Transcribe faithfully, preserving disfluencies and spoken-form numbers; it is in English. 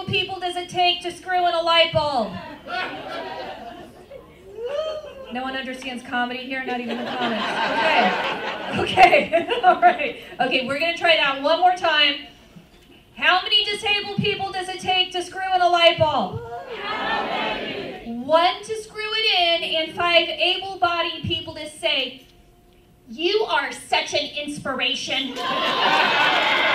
disabled people does it take to screw in a light bulb? No one understands comedy here, not even the comments. Okay, okay, all right. Okay, we're gonna try that one more time. How many disabled people does it take to screw in a light bulb? How many? One to screw it in and five able-bodied people to say, "You are such an inspiration."